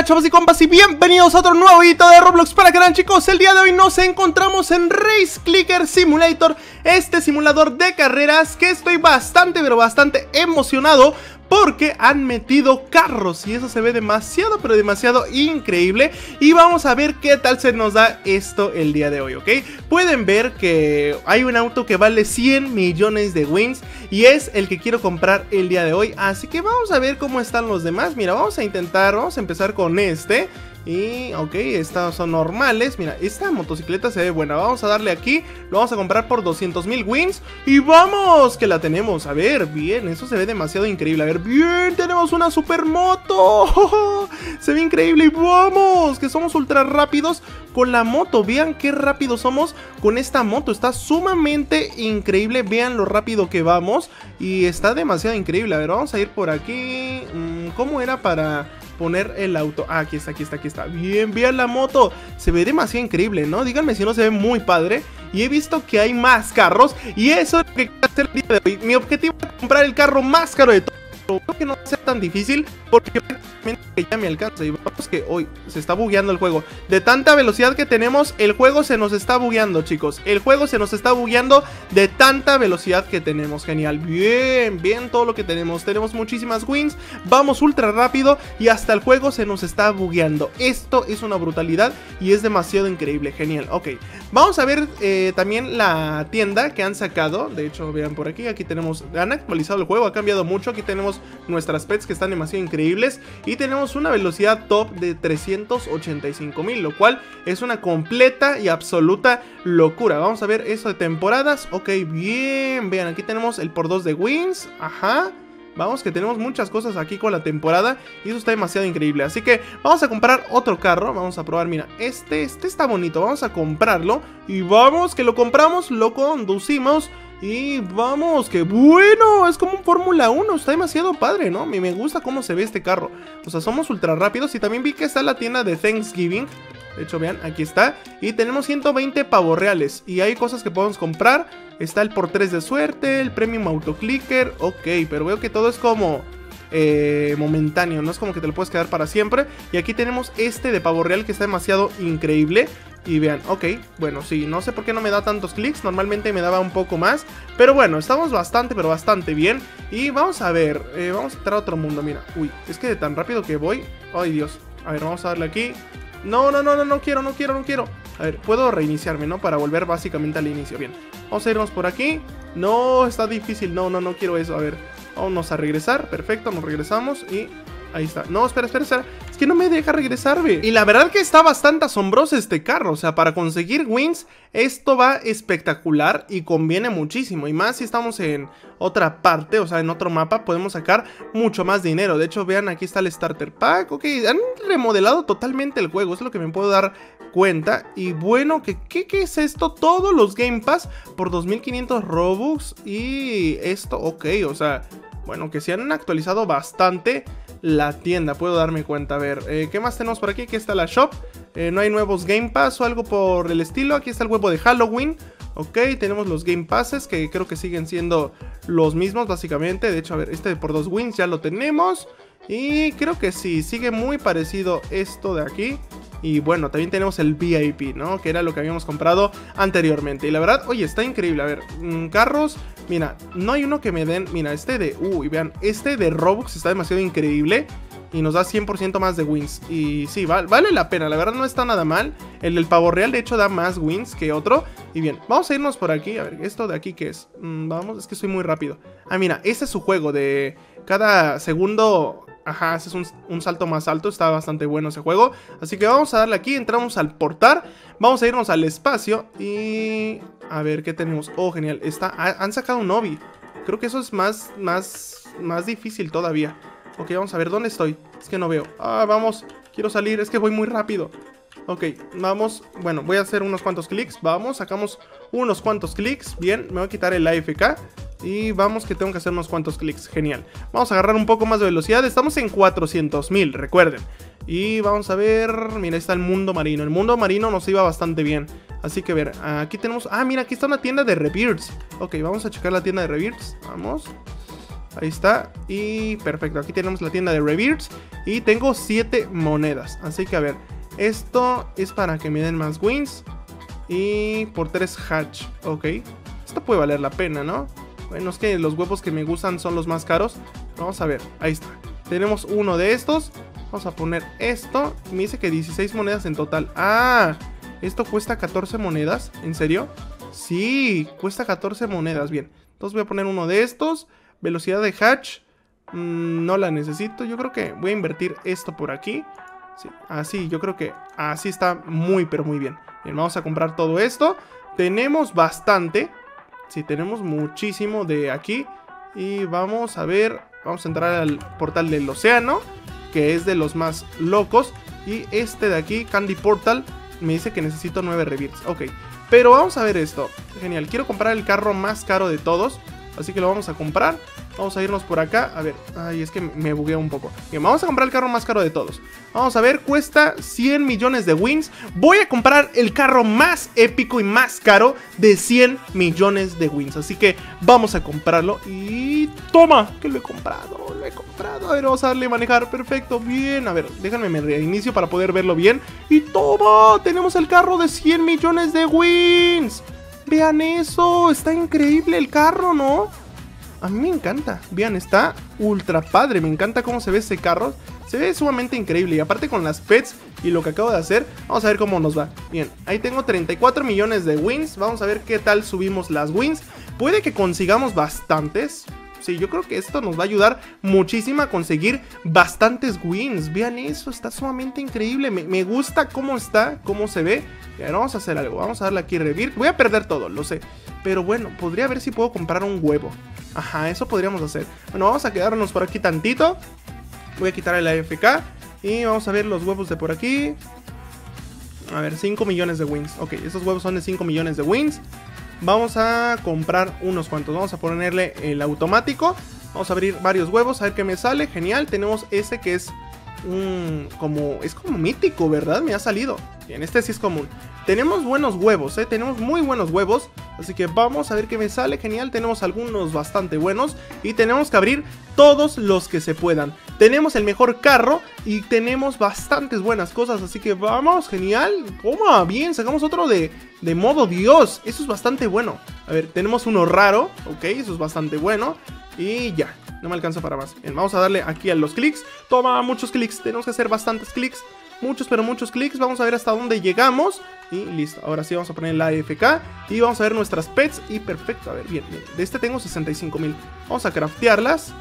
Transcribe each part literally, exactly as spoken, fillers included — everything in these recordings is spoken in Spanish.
chavos y compas, y bienvenidos a otro nuevo video de Roblox para el canal, chicos. El día de hoy nos encontramos en Race Clicker Simulator, este simulador de carreras que estoy bastante, pero bastante emocionado porque han metido carros y eso se ve demasiado, pero demasiado increíble. Y vamos a ver qué tal se nos da esto el día de hoy, ¿ok? Pueden ver que hay un auto que vale cien millones de wins y es el que quiero comprar el día de hoy. Así que vamos a ver cómo están los demás. Mira, vamos a intentar, vamos a empezar con este. Y, ok, estas son normales. Mira, esta motocicleta se ve buena. Vamos a darle aquí, lo vamos a comprar por doscientos mil wins. Y vamos, que la tenemos. A ver, bien, eso se ve demasiado increíble. A ver, bien, tenemos una supermoto. Se ve increíble y vamos, que somos ultra rápidos con la moto. Vean qué rápido somos con esta moto. Está sumamente increíble, vean lo rápido que vamos. Y está demasiado increíble. A ver, vamos a ir por aquí. ¿Cómo era para poner el auto? Ah, aquí está, aquí está, aquí está. Bien, vean la moto. Se ve demasiado increíble, ¿no? Díganme si no se ve muy padre. Y he visto que hay más carros y eso es lo que quiero hacer el día de hoy. Mi objetivo es comprar el carro más caro de todo. Creo que no sea tan difícil porque ya me alcanza. Y vamos que hoy se está bugueando el juego. De tanta velocidad que tenemos, el juego se nos está bugueando, chicos. El juego se nos está bugueando de tanta velocidad que tenemos. Genial, bien, bien todo lo que tenemos. Tenemos muchísimas wins, vamos ultra rápido y hasta el juego se nos está bugueando. Esto es una brutalidad y es demasiado increíble, genial. Ok, vamos a ver eh, también la tienda que han sacado. De hecho, vean por aquí, aquí tenemos, han actualizado el juego, ha cambiado mucho. Aquí tenemos nuestras pets que están demasiado increíbles y tenemos una velocidad top de trescientos ochenta y cinco mil, lo cual es una completa y absoluta locura. Vamos a ver eso de temporadas. Ok, bien, vean, aquí tenemos el por dos de wins. Ajá, vamos que tenemos muchas cosas aquí con la temporada y eso está demasiado increíble. Así que vamos a comprar otro carro, vamos a probar, mira, este, este está bonito, vamos a comprarlo. Y vamos, que lo compramos, lo conducimos. Y vamos, que bueno, es como un Fórmula uno, está demasiado padre, ¿no? Me, me gusta cómo se ve este carro. O sea, somos ultra rápidos y también vi que está la tienda de Thanksgiving. De hecho, vean, aquí está. Y tenemos ciento veinte pavos reales y hay cosas que podemos comprar. Está el por tres de suerte, el Premium Auto Clicker. Ok, pero veo que todo es como eh, momentáneo, no es como que te lo puedes quedar para siempre. Y aquí tenemos este de pavo real que está demasiado increíble. Y vean, ok, bueno, sí, no sé por qué no me da tantos clics, normalmente me daba un poco más. Pero bueno, estamos bastante, pero bastante bien. Y vamos a ver, eh, vamos a entrar a otro mundo, mira. Uy, es que de tan rápido que voy, ay Dios. A ver, vamos a darle aquí. No, no, no, no, no quiero, no quiero, no quiero. A ver, puedo reiniciarme, ¿no? Para volver básicamente al inicio, bien. Vamos a irnos por aquí. No, está difícil, no, no, no quiero eso, a ver. Vámonos a regresar, perfecto, nos regresamos y... ahí está, no, espera, espera, espera. Es que no me deja regresarme. Y la verdad que está bastante asombroso este carro. O sea, para conseguir wins, esto va espectacular y conviene muchísimo. Y más si estamos en otra parte, o sea, en otro mapa, podemos sacar mucho más dinero. De hecho, vean, aquí está el Starter Pack. Ok, han remodelado totalmente el juego, es lo que me puedo dar cuenta. Y bueno, ¿qué, qué, qué es esto? Todos los Game Pass por dos mil quinientos Robux. Y esto, ok, o sea, bueno, que se han actualizado bastante la tienda, puedo darme cuenta. A ver, eh, ¿qué más tenemos por aquí? Aquí está la shop. eh, No hay nuevos Game Pass o algo por el estilo. Aquí está el huevo de Halloween. Ok, tenemos los Game Passes que creo que siguen siendo los mismos básicamente. De hecho, a ver, este por dos wins ya lo tenemos. Y creo que sí, sigue muy parecido esto de aquí. Y bueno, también tenemos el V I P, ¿no? Que era lo que habíamos comprado anteriormente. Y la verdad, oye, está increíble. A ver, mmm, carros. Mira, no hay uno que me den. Mira, este de... Uy, vean, este de Robux está demasiado increíble. Y nos da cien por ciento más de wins. Y sí, vale, vale la pena, la verdad no está nada mal. El del pavo real de hecho da más wins que otro. Y bien, vamos a irnos por aquí. A ver, ¿esto de aquí qué es? Mm, vamos, es que soy muy rápido. Ah, mira, este es su juego de... cada segundo... Ajá, ese es un, un salto más alto, está bastante bueno ese juego. Así que vamos a darle aquí, entramos al portar. Vamos a irnos al espacio y... a ver, ¿qué tenemos? Oh, genial, está, ha, han sacado un obby. Creo que eso es más, más, más difícil todavía. Ok, vamos a ver, ¿dónde estoy? Es que no veo. Ah, vamos, quiero salir, es que voy muy rápido. Ok, vamos, bueno, voy a hacer unos cuantos clics. Vamos, sacamos unos cuantos clics. Bien, me voy a quitar el A F K. Y vamos que tengo que hacer unos cuantos clics, genial. Vamos a agarrar un poco más de velocidad, estamos en cuatrocientos mil, recuerden. Y vamos a ver, mira, está el mundo marino. El mundo marino nos iba bastante bien. Así que a ver, aquí tenemos, ah, mira, aquí está una tienda de Rebirths. Ok, vamos a checar la tienda de Rebirths, vamos. Ahí está. Y perfecto, aquí tenemos la tienda de Rebirths. Y tengo siete monedas. Así que a ver, esto es para que me den más wins. Y por tres hatch, ok. Esto puede valer la pena, ¿no? Bueno, es que los huevos que me gustan son los más caros. Vamos a ver, ahí está. Tenemos uno de estos. Vamos a poner esto. Me dice que dieciséis monedas en total. ¡Ah! Esto cuesta catorce monedas. ¿En serio? Sí, cuesta catorce monedas. Bien, entonces voy a poner uno de estos. Velocidad de hatch. Mmm, no la necesito. Yo creo que voy a invertir esto por aquí. Sí, así, yo creo que así está muy, pero muy bien. Bien, vamos a comprar todo esto. Tenemos bastante. Sí, tenemos muchísimo de aquí. Y vamos a ver. Vamos a entrar al portal del océano, que es de los más locos. Y este de aquí, Candy Portal, me dice que necesito nueve rebirths. Ok, pero vamos a ver esto. Genial, quiero comprar el carro más caro de todos, así que lo vamos a comprar. Vamos a irnos por acá, a ver. Ay, es que me bugueo un poco. Bien, vamos a comprar el carro más caro de todos. Vamos a ver, cuesta cien millones de wins. Voy a comprar el carro más épico y más caro de cien millones de wins. Así que vamos a comprarlo. Y toma, que lo he comprado, lo he comprado. A ver, vamos a darle a manejar, perfecto, bien. A ver, déjenme me reinicio para poder verlo bien. Y toma, tenemos el carro de cien millones de wins. Vean eso, está increíble el carro, ¿no? A mí me encanta, vean, está ultra padre. Me encanta cómo se ve ese carro. Se ve sumamente increíble. Y aparte con las pets y lo que acabo de hacer, vamos a ver cómo nos va. Bien, ahí tengo treinta y cuatro millones de wins. Vamos a ver qué tal subimos las wins. Puede que consigamos bastantes. Sí, yo creo que esto nos va a ayudar muchísimo a conseguir bastantes wins. Vean eso, está sumamente increíble. Me, me gusta cómo está, cómo se ve. Y ahora vamos a hacer algo, vamos a darle aquí Rebirth. Voy a perder todo, lo sé, pero bueno, podría ver si puedo comprar un huevo. Ajá, eso podríamos hacer. Bueno, vamos a quedarnos por aquí tantito. Voy a quitar el A F K y vamos a ver los huevos de por aquí. A ver, cinco millones de wins. Ok, esos huevos son de cinco millones de wins. Vamos a comprar unos cuantos. Vamos a ponerle el automático. Vamos a abrir varios huevos, a ver qué me sale. Genial, tenemos ese que es un... como... es como mítico, ¿verdad? Me ha salido. Bien, este sí es común. Tenemos buenos huevos, ¿eh? Tenemos muy buenos huevos. Así que vamos a ver qué me sale. Genial, tenemos algunos bastante buenos. Y tenemos que abrir todos los que se puedan. Tenemos el mejor carro y tenemos bastantes buenas cosas. Así que vamos, genial. Toma, bien, sacamos otro de, de modo Dios. Eso es bastante bueno. A ver, tenemos uno raro. Ok, eso es bastante bueno. Y ya, no me alcanza para más. Bien, vamos a darle aquí a los clics. Toma, muchos clics, tenemos que hacer bastantes clics. Muchos, pero muchos clics. Vamos a ver hasta dónde llegamos. Y listo, ahora sí vamos a poner la A F K. Y vamos a ver nuestras pets. Y perfecto, a ver, bien, bien. De este tengo sesenta y cinco mil. Vamos a craftearlas.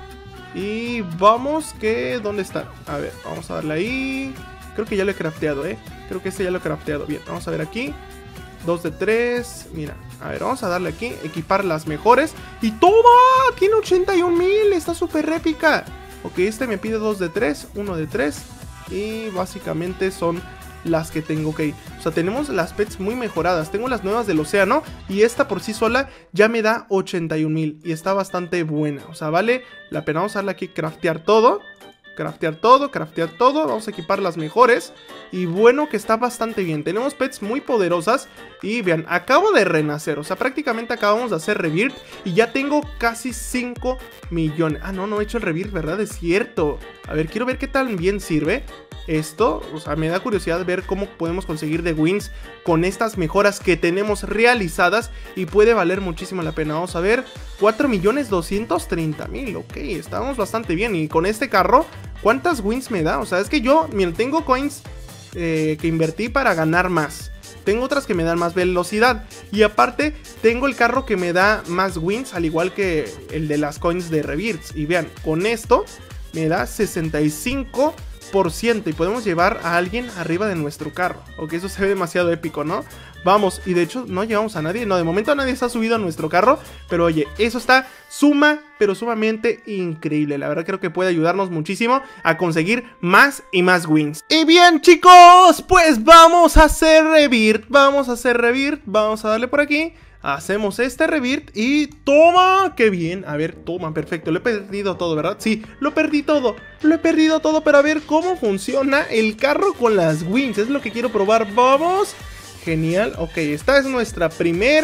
Y vamos, que... ¿dónde está? A ver, vamos a darle ahí. Creo que ya lo he crafteado, eh Creo que este ya lo he crafteado. Bien, vamos a ver aquí. dos de tres. Mira, a ver, vamos a darle aquí. Equipar las mejores. Y ¡toma! Tiene ochenta y un mil. Está súper épica. Ok, este me pide dos de tres. uno de tres. Y básicamente son las que tengo. Ok, o sea, tenemos las pets muy mejoradas. Tengo las nuevas del océano. Y esta por sí sola ya me da ochenta y un mil. Y está bastante buena. O sea, vale la pena. Vamos a darle aquí craftear todo. Craftear todo, craftear todo. Vamos a equipar las mejores. Y bueno, que está bastante bien. Tenemos pets muy poderosas. Y vean, acabo de renacer. O sea, prácticamente acabamos de hacer Rebirth. Y ya tengo casi cinco millones. Ah, no, no he hecho el Rebirth, ¿verdad? Es cierto. A ver, quiero ver qué tan bien sirve esto. O sea, me da curiosidad ver cómo podemos conseguir de wins con estas mejoras que tenemos realizadas. Y puede valer muchísimo la pena. Vamos a ver, cuatro millones doscientos treinta mil. Ok, estamos bastante bien. Y con este carro, ¿cuántas wins me da? O sea, es que yo, miren, tengo coins eh, que invertí para ganar más. Tengo otras que me dan más velocidad. Y aparte, tengo el carro que me da más wins, al igual que el de las coins de Rebirths. Y vean, con esto me da sesenta y cinco por ciento. Y podemos llevar a alguien arriba de nuestro carro. Ok, eso se ve demasiado épico, ¿no? Vamos, y de hecho no llevamos a nadie. No, de momento nadie se ha subido a nuestro carro. Pero oye, eso está suma, pero sumamente increíble. La verdad creo que puede ayudarnos muchísimo a conseguir más y más wins. Y bien, chicos, pues vamos a hacer Rebirth. Vamos a hacer Rebirth. Vamos a darle por aquí. Hacemos este Rebirth y ¡toma! ¡Qué bien! A ver, toma, perfecto. Lo he perdido todo, ¿verdad? Sí, lo perdí todo. Lo he perdido todo, pero a ver cómo funciona el carro con las wins. Es lo que quiero probar. ¡Vamos! Genial. Ok, esta es nuestra primer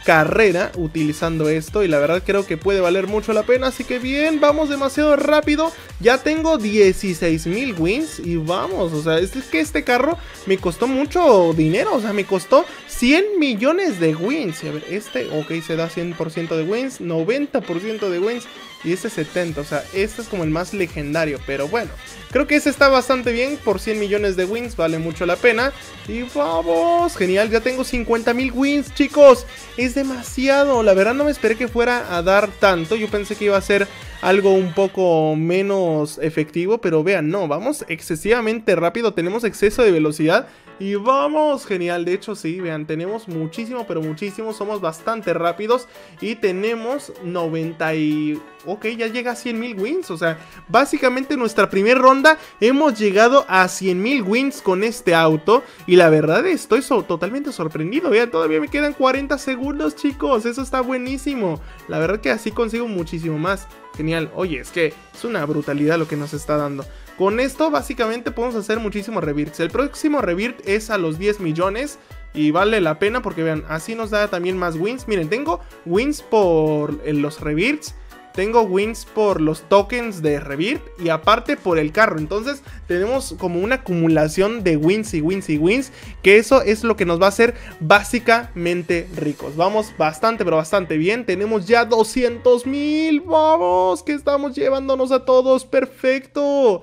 carrera utilizando esto, y la verdad creo que puede valer mucho la pena. Así que bien, vamos demasiado rápido. Ya tengo dieciséis mil wins y vamos, o sea, es que este carro me costó mucho dinero, o sea, me costó cien millones de wins. Y a ver, este, ok, se da cien por ciento de wins, noventa por ciento de wins y este setenta, o sea, este es como el más legendario, pero bueno, creo que ese está bastante bien, por cien millones de wins, vale mucho la pena. Y vamos, genial, ya tengo cincuenta mil wins, chicos, es demasiado, la verdad no me esperé que fuera a dar tanto, yo pensé que iba a ser algo un poco menos efectivo, pero vean, no, vamos excesivamente rápido, tenemos exceso de velocidad. Y vamos, genial, de hecho sí, vean, tenemos muchísimo, pero muchísimo, somos bastante rápidos. Y tenemos noventa y... ok, ya llega a cien mil wins, o sea, básicamente nuestra primera ronda hemos llegado a cien mil wins con este auto. Y la verdad estoy so totalmente sorprendido, vean, todavía me quedan cuarenta segundos, chicos, eso está buenísimo. La verdad que así consigo muchísimo más. Genial, oye, es que es una brutalidad lo que nos está dando. Con esto básicamente podemos hacer muchísimos revirts. El próximo revirt es a los diez millones y vale la pena porque vean, así nos da también más wins. Miren, tengo wins por los revirts, tengo wins por los tokens de revirt y aparte por el carro. Entonces tenemos como una acumulación de wins y wins y wins, que eso es lo que nos va a hacer básicamente ricos. Vamos bastante pero bastante bien. Tenemos ya doscientos mil. Vamos, que estamos llevándonos a todos. Perfecto.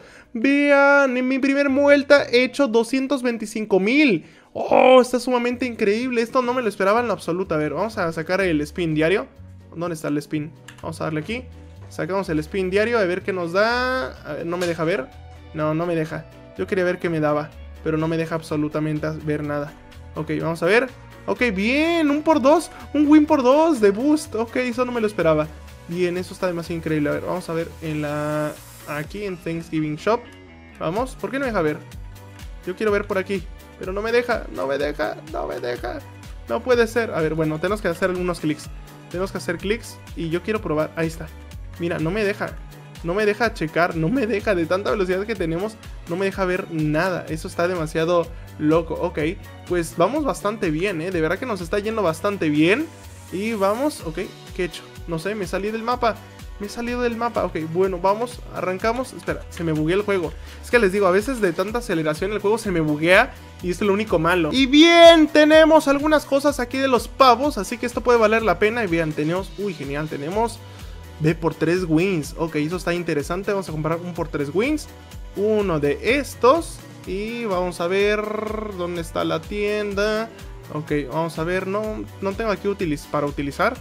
Vean, en mi primer vuelta he hecho doscientos veinticinco mil. Oh, está sumamente increíble. Esto no me lo esperaba en lo absoluto. A ver, vamos a sacar el spin diario. ¿Dónde está el spin? Vamos a darle aquí. Sacamos el spin diario, a ver qué nos da. A ver, no me deja ver. No, no me deja. Yo quería ver qué me daba, pero no me deja absolutamente ver nada. Ok, vamos a ver. Ok, bien, un por dos. Un win por dos de boost. Ok, eso no me lo esperaba. Bien, eso está demasiado increíble. A ver, vamos a ver en la... aquí en Thanksgiving Shop. Vamos, ¿por qué no me deja ver? Yo quiero ver por aquí, pero no me deja, no me deja, no me deja. No puede ser. A ver, bueno, tenemos que hacer algunos clics. Tenemos que hacer clics y yo quiero probar. Ahí está. Mira, no me deja. No me deja checar. No me deja. De tanta velocidad que tenemos, no me deja ver nada. Eso está demasiado loco. Ok, pues vamos bastante bien, ¿eh? De verdad que nos está yendo bastante bien. Y vamos, ok, ¿qué he hecho? No sé, me salí del mapa. Me he salido del mapa, ok, bueno, vamos, arrancamos. Espera, se me buguea el juego. Es que les digo, a veces de tanta aceleración el juego se me buguea y es lo único malo. Y bien, tenemos algunas cosas aquí de los pavos, así que esto puede valer la pena. Y vean, tenemos, uy, genial, tenemos B por tres wins. Ok, eso está interesante, vamos a comprar un por tres wins. Uno de estos. Y vamos a ver dónde está la tienda. Ok, vamos a ver, no, no tengo aquí utiliz para utilizar.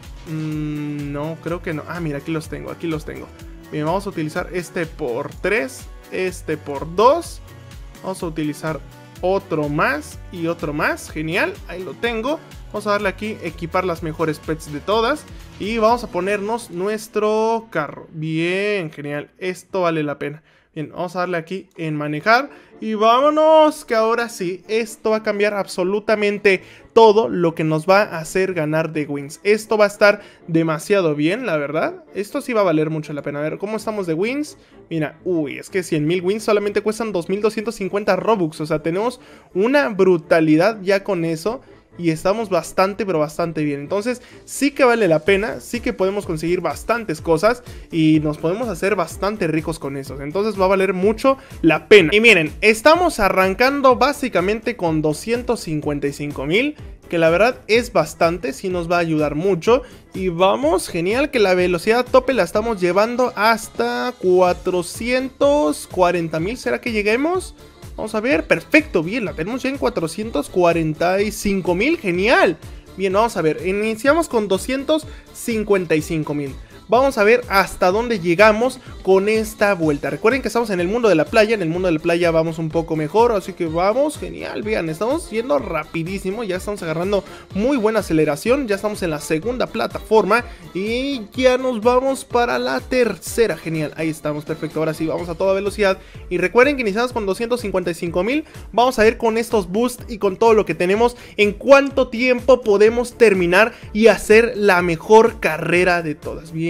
Mm, no, creo que no. Ah, mira, aquí los tengo, aquí los tengo. Bien, vamos a utilizar este por tres, este por dos. Vamos a utilizar otro más y otro más. Genial, ahí lo tengo. Vamos a darle aquí, equipar las mejores pets de todas. Y vamos a ponernos nuestro carro. Bien, genial, esto vale la pena. Bien, vamos a darle aquí en manejar. Y vámonos, que ahora sí, esto va a cambiar absolutamente todo lo que nos va a hacer ganar de wins. Esto va a estar demasiado bien, la verdad. Esto sí va a valer mucho la pena. A ver, ¿cómo estamos de wins? Mira, uy, es que cien mil wins solamente cuestan dos mil doscientos cincuenta Robux. O sea, tenemos una brutalidad ya con eso. Y estamos bastante, pero bastante bien. Entonces sí que vale la pena. Sí que podemos conseguir bastantes cosas. Y nos podemos hacer bastante ricos con eso. Entonces va a valer mucho la pena. Y miren, estamos arrancando básicamente con doscientos cincuenta y cinco mil. Que la verdad es bastante, sí nos va a ayudar mucho. Y vamos, genial, que la velocidad tope la estamos llevando hasta cuatrocientos cuarenta mil. ¿Será que lleguemos? Vamos a ver, perfecto, bien, la tenemos ya en cuatrocientos cuarenta y cinco mil, genial. Bien, vamos a ver, iniciamos con doscientos cincuenta y cinco mil. Vamos a ver hasta dónde llegamos con esta vuelta. Recuerden que estamos en el mundo de la playa. En el mundo de la playa vamos un poco mejor, así que vamos, genial. Vean, estamos yendo rapidísimo. Ya estamos agarrando muy buena aceleración. Ya estamos en la segunda plataforma y ya nos vamos para la tercera. Genial, ahí estamos, perfecto. Ahora sí, vamos a toda velocidad. Y recuerden que iniciamos con doscientos cincuenta y cinco mil. Vamos a ver con estos boosts y con todo lo que tenemos en cuánto tiempo podemos terminar y hacer la mejor carrera de todas. Bien.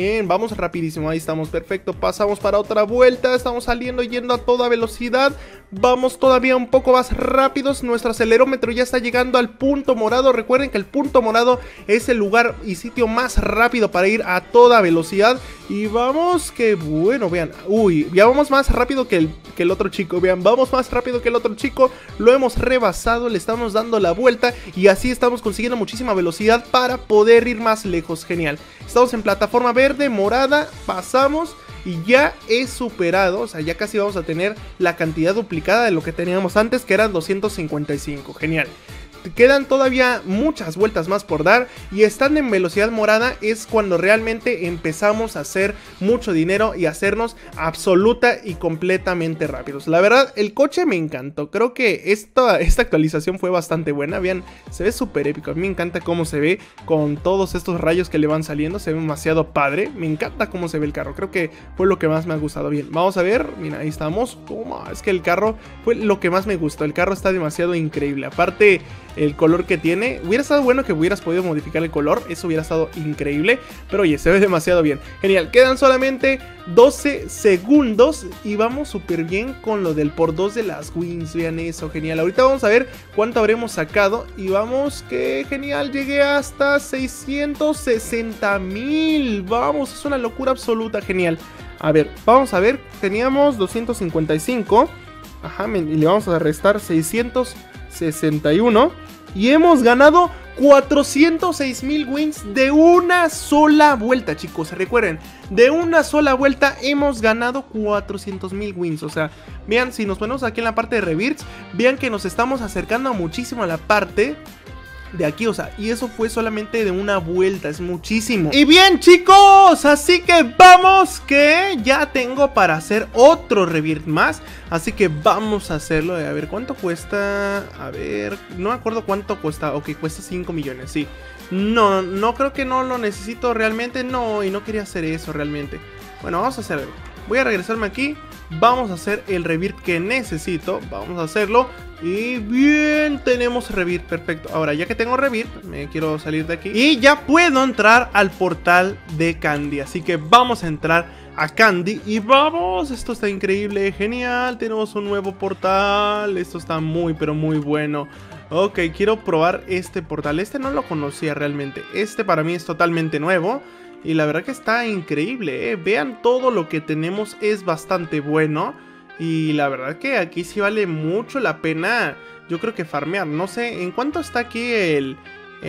bien, vamos rapidísimo, ahí estamos, perfecto. Pasamos para otra vuelta, estamos saliendo, yendo a toda velocidad. Vamos todavía un poco más rápidos, nuestro acelerómetro ya está llegando al punto morado. Recuerden que el punto morado es el lugar y sitio más rápido para ir a toda velocidad. Y vamos, que bueno, vean, uy, ya vamos más rápido que el, que el otro chico, vean, vamos más rápido que el otro chico. Lo hemos rebasado, le estamos dando la vuelta y así estamos consiguiendo muchísima velocidad para poder ir más lejos, genial. Estamos en plataforma verde, morada, pasamos y ya he superado, o sea, ya casi vamos a tener la cantidad duplicada de lo que teníamos antes, que eran doscientos cincuenta y cinco, genial. Quedan todavía muchas vueltas más por dar y estando en velocidad morada es cuando realmente empezamos a hacer mucho dinero y hacernos absoluta y completamente rápidos. La verdad, el coche me encantó, creo que esta, esta actualización fue bastante buena, vean, se ve súper épico, a mí me encanta cómo se ve con todos estos rayos que le van saliendo, se ve demasiado padre, me encanta cómo se ve el carro, creo que fue lo que más me ha gustado. Bien, vamos a ver, mira, ahí estamos, toma, es que el carro fue lo que más me gustó, el carro está demasiado increíble, aparte el color que tiene, hubiera estado bueno que hubieras podido modificar el color, eso hubiera estado increíble, pero oye, se ve demasiado bien, genial, quedan solamente doce segundos y vamos súper bien con lo del por dos de las wins, vean eso, genial, ahorita vamos a ver cuánto habremos sacado y vamos, que genial, llegué hasta seiscientos sesenta mil, vamos, es una locura absoluta, genial, a ver, vamos a ver, teníamos doscientos cincuenta y cinco, ajá, y le vamos a restar seiscientos sesenta y uno y hemos ganado cuatrocientos seis mil wins de una sola vuelta, chicos. Recuerden, de una sola vuelta hemos ganado cuatrocientos mil wins. O sea, vean, si nos ponemos aquí en la parte de Rebirths, vean que nos estamos acercando muchísimo a la parte de aquí, o sea, y eso fue solamente de una vuelta, es muchísimo. Y bien, chicos, así que vamos, que ya tengo para hacer otro Rebirth más, así que vamos a hacerlo. A ver, ¿cuánto cuesta? A ver, no me acuerdo cuánto cuesta. Ok, cuesta cinco millones, sí. No, no creo que no lo necesito realmente, no, y no quería hacer eso realmente. Bueno, vamos a hacer algo. Voy a regresarme aquí. Vamos a hacer el Rebirth que necesito. Vamos a hacerlo. Y bien, tenemos Rebirth, perfecto. Ahora, ya que tengo Rebirth, me quiero salir de aquí y ya puedo entrar al portal de Candy. Así que vamos a entrar a Candy y vamos, esto está increíble, genial. Tenemos un nuevo portal, esto está muy pero muy bueno. Ok, quiero probar este portal, este no lo conocía realmente. Este para mí es totalmente nuevo y la verdad que está increíble, ¿eh? Vean, todo lo que tenemos es bastante bueno. Y la verdad que aquí sí vale mucho la pena, yo creo que farmear. No sé, ¿en cuánto está aquí el,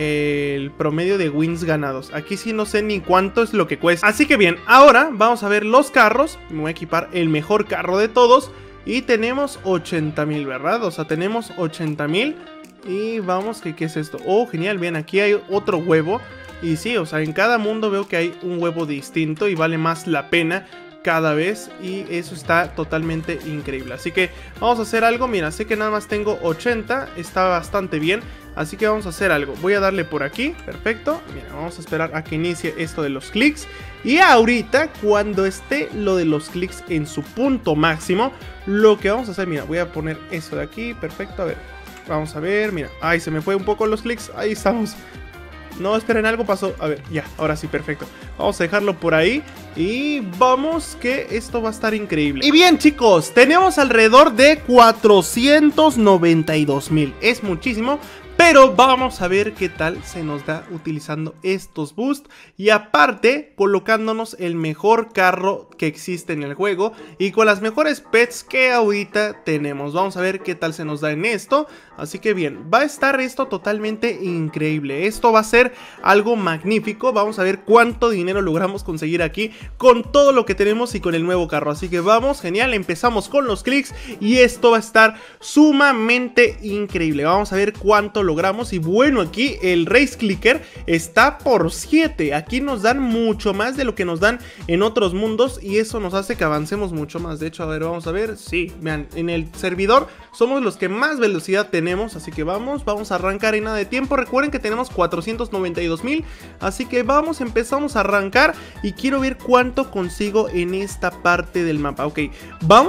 el promedio de wins ganados? Aquí sí no sé ni cuánto es lo que cuesta. Así que bien, ahora vamos a ver los carros. Me voy a equipar el mejor carro de todos. Y tenemos ochenta mil, ¿verdad? O sea, tenemos ochenta mil. Y vamos, que ¿qué es esto? Oh, genial, bien, aquí hay otro huevo. Y sí, o sea, en cada mundo veo que hay un huevo distinto y vale más la pena cada vez, y eso está totalmente increíble. Así que vamos a hacer algo. Mira, sé que nada más tengo ochenta, está bastante bien, así que vamos a hacer algo. Voy a darle por aquí, perfecto. Mira, vamos a esperar a que inicie esto de los clics. Y ahorita, cuando esté lo de los clics en su punto máximo, lo que vamos a hacer, mira, voy a poner eso de aquí, perfecto. A ver, vamos a ver, mira, ay, se me fue un poco los clics, ahí estamos. No, esperen, algo pasó. A ver, ya, ahora sí, perfecto. Vamos a dejarlo por ahí. Y vamos, que esto va a estar increíble. Y bien, chicos, tenemos alrededor de cuatrocientos noventa y dos mil. Es muchísimo, pero vamos a ver qué tal se nos da utilizando estos boosts. Y aparte, colocándonos el mejor carro que existe en el juego. Y con las mejores pets que ahorita tenemos. Vamos a ver qué tal se nos da en esto. Así que bien, va a estar esto totalmente increíble. Esto va a ser algo magnífico. Vamos a ver cuánto dinero logramos conseguir aquí con todo lo que tenemos y con el nuevo carro. Así que vamos, genial, empezamos con los clics y esto va a estar sumamente increíble. Vamos a ver cuánto logramos. Y bueno, aquí el Race Clicker está por siete. Aquí nos dan mucho más de lo que nos dan en otros mundos y eso nos hace que avancemos mucho más. De hecho, a ver, vamos a ver. Sí, vean, en el servidor somos los que más velocidad tenemos, así que vamos, vamos a arrancar en nada de tiempo. Recuerden que tenemos cuatrocientos noventa y dos mil, así que vamos, empezamos a arrancar y quiero ver cuánto consigo en esta parte del mapa. Ok, vamos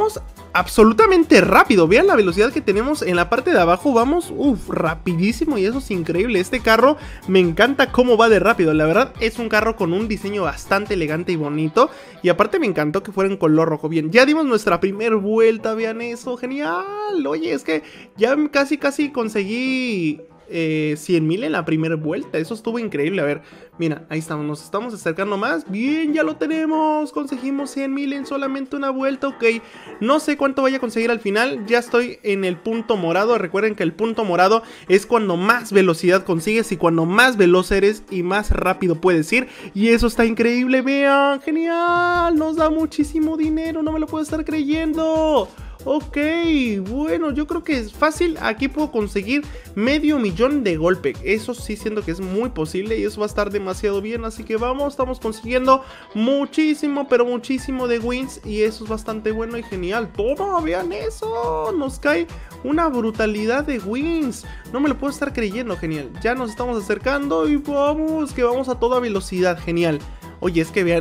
absolutamente rápido. Vean la velocidad que tenemos en la parte de abajo. Vamos, uff, rapidísimo y eso es increíble. Este carro me encanta cómo va de rápido. La verdad es un carro con un diseño bastante elegante y bonito. Y aparte me encantó que fuera en color rojo. Bien, ya dimos nuestra primera vuelta, vean eso, genial. Oye, es que ya casi casi conseguí... Eh, cien mil en la primera vuelta. Eso estuvo increíble. A ver, mira, ahí estamos, nos estamos acercando más. Bien, ya lo tenemos. Conseguimos cien mil en solamente una vuelta. Ok, no sé cuánto vaya a conseguir al final. Ya estoy en el punto morado. Recuerden que el punto morado es cuando más velocidad consigues y cuando más veloz eres y más rápido puedes ir. Y eso está increíble, vean, genial. Nos da muchísimo dinero, no me lo puedo estar creyendo. Ok, bueno, yo creo que es fácil. Aquí puedo conseguir medio millón de golpe. Eso sí siento que es muy posible y eso va a estar demasiado bien. Así que vamos, estamos consiguiendo muchísimo, pero muchísimo de wins. Y eso es bastante bueno y genial. Toma, vean eso. Nos cae una brutalidad de wins. No me lo puedo estar creyendo, genial. Ya nos estamos acercando y vamos, que vamos a toda velocidad, genial. Oye, es que vean,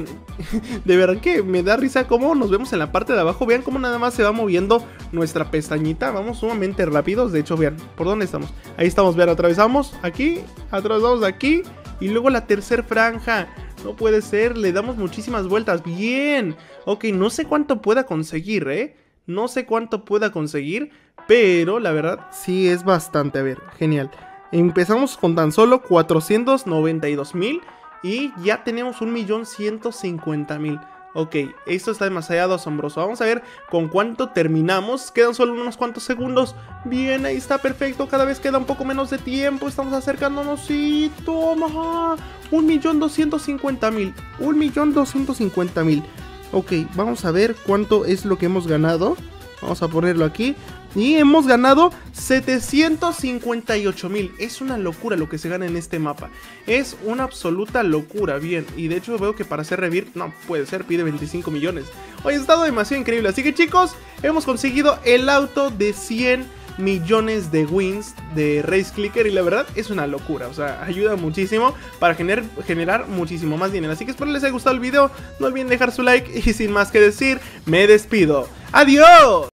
de verdad que me da risa cómo nos vemos en la parte de abajo. Vean cómo nada más se va moviendo nuestra pestañita. Vamos sumamente rápidos. De hecho, vean, ¿por dónde estamos? Ahí estamos, vean, atravesamos aquí, atravesamos aquí y luego la tercera franja. No puede ser, le damos muchísimas vueltas. Bien, ok, no sé cuánto pueda conseguir, ¿eh? No sé cuánto pueda conseguir, pero la verdad sí es bastante. A ver, genial. Empezamos con tan solo cuatrocientos noventa y dos mil. Y ya tenemos un millón ciento cincuenta mil. Ok, esto está demasiado asombroso. Vamos a ver con cuánto terminamos. Quedan solo unos cuantos segundos. Bien, ahí está, perfecto. Cada vez queda un poco menos de tiempo. Estamos acercándonos y toma. Un millón doscientos cincuenta mil. Un millón doscientos cincuenta mil. Ok, vamos a ver cuánto es lo que hemos ganado. Vamos a ponerlo aquí. Y hemos ganado setecientos cincuenta y ocho mil. Es una locura lo que se gana en este mapa. Es una absoluta locura. Bien, y de hecho veo que para hacer revir, no puede ser, pide veinticinco millones. Hoy ha estado demasiado increíble. Así que chicos, hemos conseguido el auto de cien millones de wins de Race Clicker. Y la verdad es una locura. O sea, ayuda muchísimo para gener generar muchísimo más dinero. Así que espero les haya gustado el video. No olviden dejar su like. Y sin más que decir, me despido. ¡Adiós!